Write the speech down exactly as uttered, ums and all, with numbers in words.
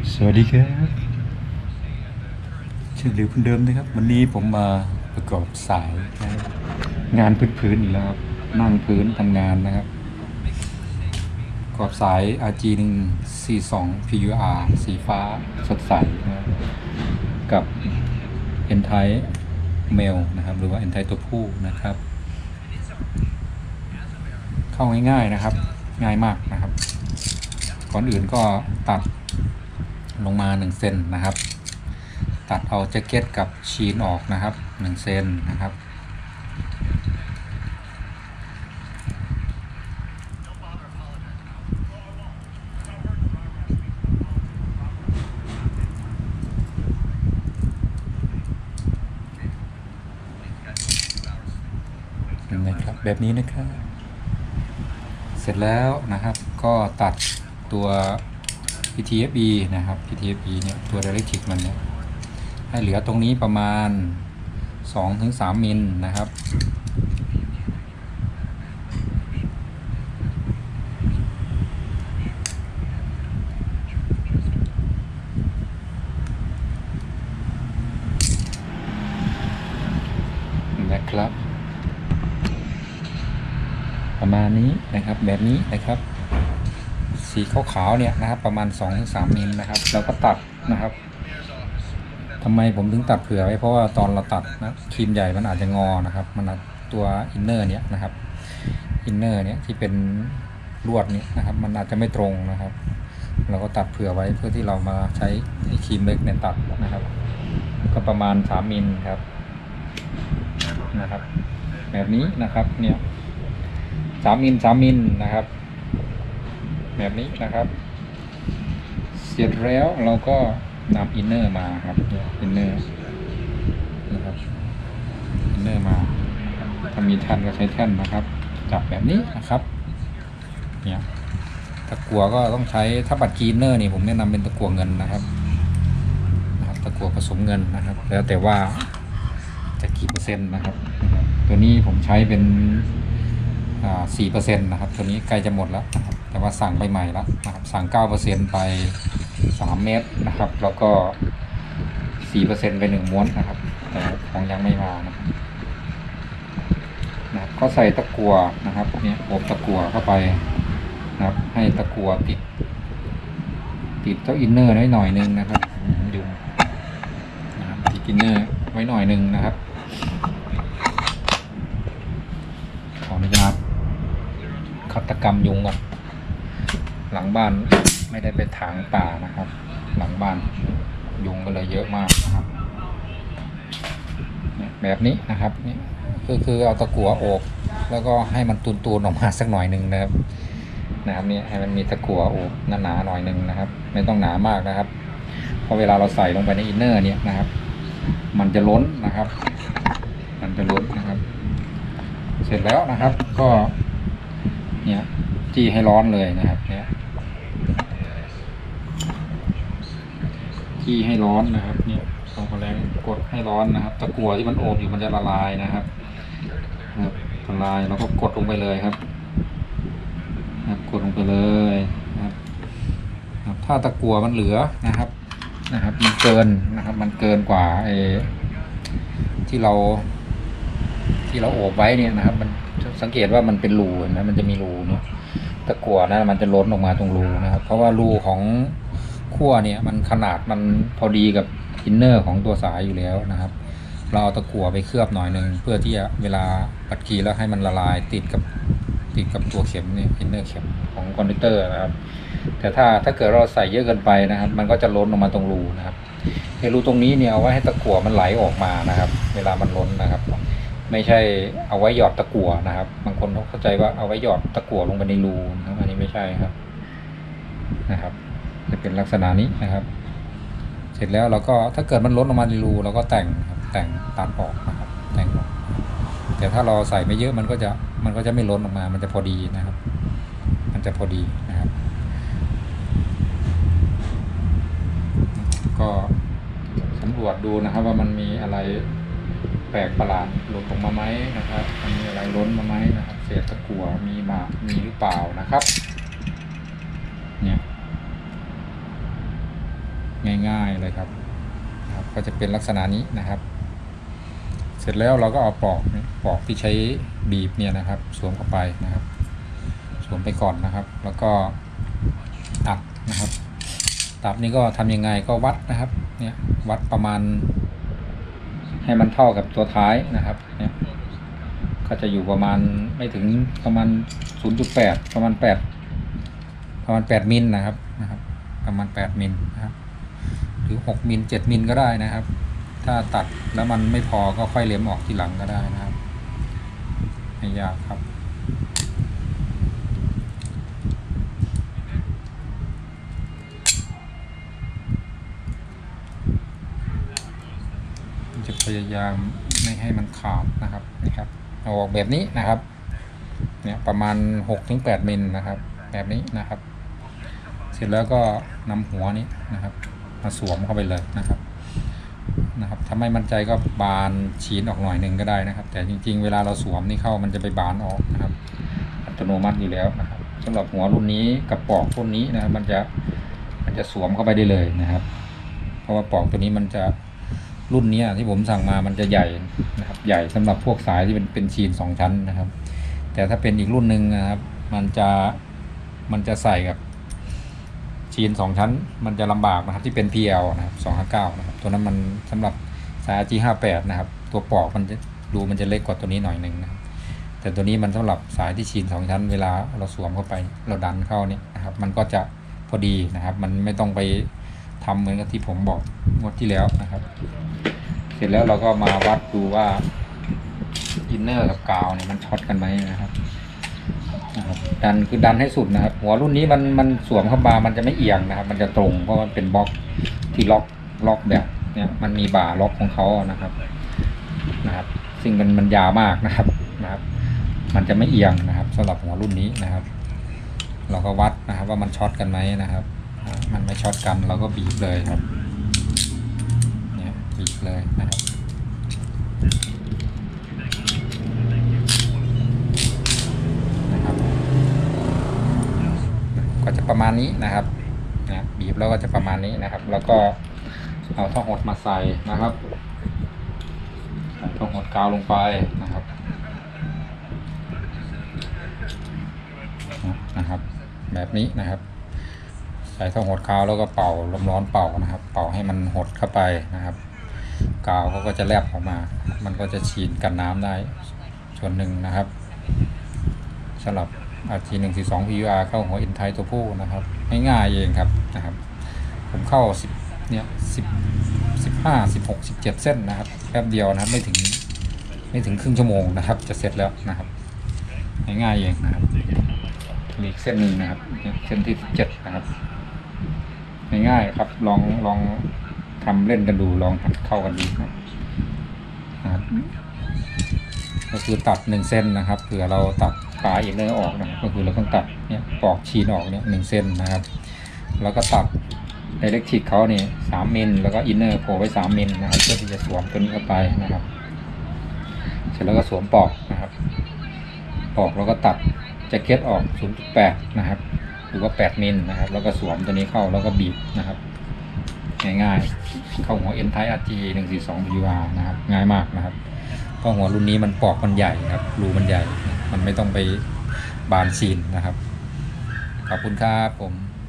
สวัสดีครับเช่นเดิมคนเดิมนะครับวันนี้ผมมาประกอบสายนะครับงานพื้นๆอีกแล้วครับนั่งพื้นทำงานนะครับประกอบสาย อาร์ จี หนึ่ง สี่ สอง พี ยู อาร์ สีฟ้าสดใสนะครับกับ N-Type Male นะครับหรือว่า N-Type ตัวผู้นะครับเข้าง่ายๆนะครับง่ายมากนะครับก่อนอื่นก็ตัดลงมาหนึ่งเซนนะครับตัดเอาแจ็คเก็ตกับชีนออกนะครับหนึ่งเซนนะครับนะครับแบบนี้นะครับเสร็จแล้วนะครับก็ตัดตัว พี ที เอฟ อี นะครับ พี ที เอฟ อี เนี่ยตัว Directric มันเนี่ยให้เหลือตรงนี้ประมาณ สองถึงสาม มิลนะครับนะครับประมาณนี้นะครับแบบนี้นะครับสีขาวๆเนี่ยนะครับประมาณ สองถึงสาม มิลนะครับแล้วก็ตัดนะครับทำไมผมถึงตัดเผื่อไว้เพราะว่าตอนเราตัดนะครีมใหญ่มันอาจจะงอนะครับมันตัวอินเนอร์เนี่ยนะครับอินเนอร์เนี่ยที่เป็นลวดเนี่ยนะครับมันอาจจะไม่ตรงนะครับเราก็ตัดเผื่อไว้เพื่อที่เรามาใช้ครีมเล็กเนี่ยตัดนะครับก็ประมาณสาม มิลครับนะครับแบบนี้นะครับเนี่ยสาม มิลสาม มิลนะครับแบบนี้นะครับเสร็จแล้วเราก็นำอินเนอร์มาครับอินเนอร์นะครับอินเนอร์มาถ้ามีแท่นก็ใช้แท่นนะครับจับแบบนี้นะครับเนี่ยตะกั่วก็ต้องใช้ถ้าปัดกีนเนอร์นี่ผมแนะนำเป็นตะกั่วเงินนะครับนะครับตะกั่วผสมเงินนะครับแล้วแต่ว่าจะกี่เปอร์เซ็นต์นะครับตัวนี้ผมใช้เป็นสี่เปอร์เซ็นต์นะครับตัวนี้ใกล้จะหมดแล้วนะครับแต่ว่าสั่งไปใหม่แล้วนะครับสั่งเก้าเปอร์เซ็นต์ไปสามเมตรนะครับแล้วก็สี่เปอร์เซ็นต์ไปหนึ่งม้วนนะครับแต่ของยังไม่มานะครับนะครับก็ใส่ตะกั่วนะครับเนี่ยอบตะกั่วเข้าไปนะครับให้ตะกั่วติดติดเจ้าอินเนอร์ไว้หน่อยนึงนะครับดึงนะครับติดอินเนอร์ไว้หน่อยนึงนะครับขออนุญาตฆาตกรรมยุงก่อนหลังบ้านไม่ได้ไปถางป่านะครับหลังบ้านยุงก็เลยเยอะมากนะครับแบบนี้นะครับนี่คือคือเอาตะกั่วโอบแล้วก็ให้มันตูนๆออกมาสักหน่อยหนึ่งนะครับนะครับนี่ให้มันมีตะกั่วโอบหนาๆหน่อยหนึ่งนะครับไม่ต้องหนามากนะครับพอเวลาเราใส่ลงไปในอินเนอร์เนี่ยนะครับมันจะล้นนะครับมันจะล้นนะครับเสร็จแล้วนะครับก็เนี่ยจี้ให้ร้อนเลยนะครับเนี่ยจี้ให้ร้อนนะครับเนี่ยเอาแรงกดให้ร้อนนะครับตะกั่วที่มันโอบอยู่มันจะละลายนะครับละลายเราก็กดลงไปเลยครับกดลงไปเลยนะครับถ้าตะกั่วมันเหลือนะครับนะครับมันเกินนะครับมันเกินกว่าไอ้ที่เราที่เราโอบไว้เนี่ยนะครับมันสังเกตว่ามันเป็นรูนะมันจะมีรูเนี่ยตะกั่วนะมันจะล้นออกมาตรงรูนะครับเพราะว่ารูของขั้วเนี่ยมันขนาดมันพอดีกับอินเนอร์ของตัวสายอยู่แล้วนะครับเราเอาตะกั่วไปเคลือบหน่อยนึงเพื่อที่จะเวลาปัดกีแล้วให้มันละลายติดกับติดกับตัวเข็มเนี่ยอินเนอร์เข็มของคอนดักเตอร์นะครับแต่ถ้าถ้าเกิดเราใส่เยอะเกินไปนะครับมันก็จะล้นออกมาตรงรูนะครับไอ้รูตรงนี้เนี่ยเอาไว้ให้ตะกั่วมันไหลออกมานะครับเวลามันล้นนะครับไม่ใช่เอาไว้หยอดตะกั่วนะครับบางคนเขาเข้าใจว่าเอาไว้หยอดตะกั่วลงไปในรูนะครับอันนี้ไม่ใช่ครับนะครับจะเป็นลักษณะนี้นะครับเสร็จแล้วเราก็ถ้าเกิดมันล้นออกมาในรูเราก็แต่งแต่งตัดออกนะครับแต่งออกแต่ถ้าเราใส่ไม่เยอะมันก็จะมันก็จะไม่ล้นออกมามันจะพอดีนะครับมันจะพอดีนะครับก็สำรวจดูนะครับว่ามันมีอะไรแปลกประหลาดหลุดออกมาไหมนะครับมันมีอะไรล้นมาไหมนะครับเศษตะกั่วมีมามีหรือเปล่านะครับเนี่ยง่ายๆเลยครับนะครับก็จะเป็นลักษณะนี้นะครับเสร็จแล้วเราก็เอาปลอกปลอกที่ใช้บีบเนี่ยนะครับสวมเข้าไปนะครับสวมไปก่อนนะครับแล้วก็ตัดนะครับตัดนี่ก็ทำยังไงก็วัดนะครับเนี่ยวัดประมาณให้มันเท่ากับตัวท้ายนะครับเนี่ยก็จะอยู่ประมาณไม่ถึงประมาณ ศูนย์จุดแปด ประมาณแปดประมาณแปดมิลนะครับนะครับประมาณแปดมิลนะครับหรือหกมิลเจ็ดมิลก็ได้นะครับถ้าตัดแล้วมันไม่พอก็ค่อยเล็มออกทีหลังก็ได้นะครับไม่ยากครับจะพยายามไม่ให้มันขาดนะครับนะครับเอาออกแบบนี้นะครับเนี่ยประมาณ หกถึงแปดมิลนะครับแบบนี้นะครับเสร็จแล้วก็นำหัวนี้นะครับมาสวมเข้าไปเลยนะครับนะครับถ้าไม่มั่นใจก็บานชีนออกหน่อยหนึ่งก็ได้นะครับแต่จริงๆเวลาเราสวมนี่เข้ามันจะไปบานออกนะครับอัตโนมัติอยู่แล้วนะครับสำหรับหัวรุ่นนี้กับปลอกรุ่นนี้นะครับมันจะมันจะสวมเข้าไปได้เลยนะครับเพราะว่าปลอกตัวนี้มันจะรุ่นนี้ที่ผมสั่งมามันจะใหญ่นะครับใหญ่สำหรับพวกสายที่เป็นเป็นชีนสองชั้นนะครับแต่ถ้าเป็นอีกรุ่นหนึ่งนะครับมันจะมันจะใส่กับชีนสองชั้นมันจะลำบากนะครับที่เป็น พี แอล นะครับสองห้าเก้านะครับตัวนั้นมันสำหรับสาย อาร์ จี ห้าแปดนะครับตัวปลอกมันจะดูมันจะเล็กกว่าตัวนี้หน่อยหนึ่งนะครับแต่ตัวนี้มันสำหรับสายที่ชีนสองชั้นเวลาเราสวมเข้าไปเราดันเข้านี่นะครับมันก็จะพอดีนะครับมันไม่ต้องไปทำเหมือนกับที่ผมบอกงวดที่แล้วนะครับเสร็จแล้วเราก็มาวัดดูว่าอินเนอร์กับกาวเนี่ยมันช็อตกันไหมนะครับดันคือดันให้สุดนะครับหัวรุ่นนี้มันมันสวมเข้ามามันจะไม่เอียงนะครับมันจะตรงเพราะมันเป็นบล็อกที่ล็อกล็อกแบบเนี่ยมันมีบ่าล็อกของเขานะครับนะครับซึ่งมันมันยาวมากนะครับนะครับมันจะไม่เอียงนะครับสำหรับหัวรุ่นนี้นะครับเราก็วัดนะครับว่ามันช็อตกันไหมนะครับมันไม่ช็อตกันเราก็บีบเลยครับเนี่ยบีบเลยนะครับก็จะประมาณนี้นะครับนะบีบแล้วก็จะประมาณนี้นะครับแล้วก็เอาท่อหดมาใส่นะครับใส่ท่อหดกาวลงไปนะครับนะครับแบบนี้นะครับใส่ท่อหดกาวแล้วก็เป่าลมร้อนเป่านะครับเป่าให้มันหดเข้าไปนะครับกาวเขาก็จะแลบออกมามันก็จะฉีดกันน้ำได้ส่วนหนึ่งนะครับสำหรับอาร์ จี หนึ่งสี่สอง พี ยู อาร์ เข้าหัวอินไทตัวผู้นะครับง่ายๆเองครับนะครับผมเข้าสิบเนี่ยสิบสิบห้าสิบหกสิบเจ็ดเส้นนะครับแป๊บเดียวนะครับไม่ถึงไม่ถึงครึ่งชั่วโมงนะครับจะเสร็จแล้วนะครับง่ายๆเองนะครับมีอีกเส้นหนึ่งนะครับเส้นที่สิบเจ็ดนะครับง่ายๆครับลองลองทำเล่นกันดูลองหัดเข้ากันดูนะครับก็คือตัดหนึ่งเส้นนะครับเผื่อเราตัดปลายอินเนอร์ออกนะครับก็คือเราต้องตัดเนี่ยปอกชีนออกเนี่ยหนึ่งเส้นนะครับแล้วก็ตัดไดเรกทิกเขาเนี่ยสามมิลแล้วก็อินเนอร์โผล่ไว้สามมิลนะครับเพื่อที่จะสวมตัวนี้เข้าไปนะครับเสร็จแล้วก็สวมปอกนะครับปอกแล้วก็ตัดแจ็คเก็ตออก ศูนย์จุดแปด นะครับหรือว่าแปดมิลนะครับแล้วก็สวมตัวนี้เข้าแล้วก็บีบนะครับง่ายๆเข้าหัว N Type อาร์ จี หนึ่งสี่สอง พี ยู อาร์ นะครับง่ายมากนะครับก็หัวรุ่นนี้มันปอกมันใหญ่ครับรูมันใหญ่มันไม่ต้องไปบานซีนนะครับขอบคุณครับผม